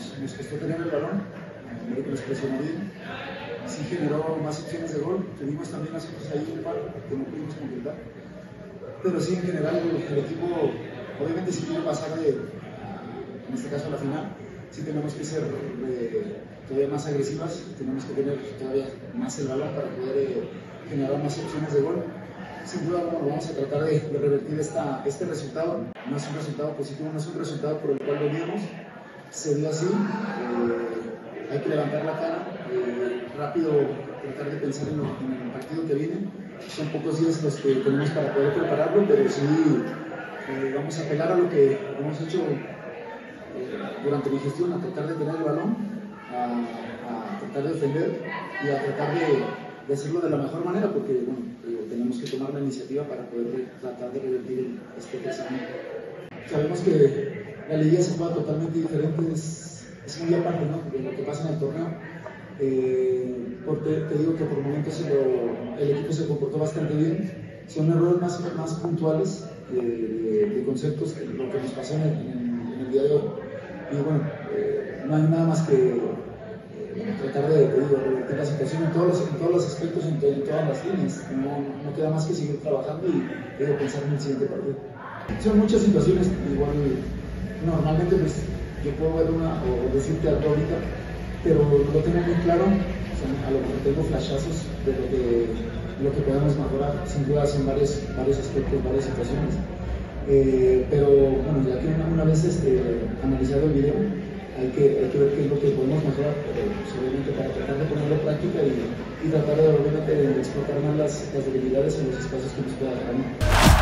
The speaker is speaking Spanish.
nos costó tener el balón, que nos presionó bien, sí generó más opciones de gol, tuvimos también nosotros ahí un par que no pudimos completar, pero sí en general el equipo obviamente si quiere pasar en este caso a la final, sí tenemos que ser todavía más agresivas, tenemos que tener todavía más el balón para poder generar más opciones de gol. Sin duda vamos a tratar de revertir este resultado. No es un resultado positivo, no es un resultado por el cual veníamos. Se dio así, hay que levantar la cara, rápido tratar de pensar en el partido que viene. Son pocos días los que tenemos para poder prepararlo, pero sí vamos a apelar a lo que hemos hecho durante mi gestión, a tratar de tener el balón, a tratar de defender y a tratar de hacerlo de la mejor manera, porque bueno, tenemos que tomar la iniciativa para poder tratar de revertir este crecimiento. Sabemos que la liga se juega totalmente diferente, es muy aparte, ¿no?, de lo que pasa en el torneo. Porque te digo que por momentos el equipo se comportó bastante bien. Son errores más puntuales de conceptos que lo que nos pasó en el día de hoy. Y bueno, no hay nada más que tratar de revertir la situación en todos los aspectos, en todas las líneas. No queda más que seguir trabajando y pensar en el siguiente partido. Son muchas situaciones, igual normalmente pues, yo puedo ver una o decirte algo ahorita, pero lo tengo muy claro, o sea, a lo mejor tengo flashazos de lo que podemos mejorar, sin duda son varios aspectos, varias situaciones. Pero bueno, ya que una vez analizado el video, hay que ver qué es lo que podemos mejorar, obviamente para tratar de ponerlo en práctica y tratar de obviamente de explotar más las debilidades en los espacios que nos pueda dejar.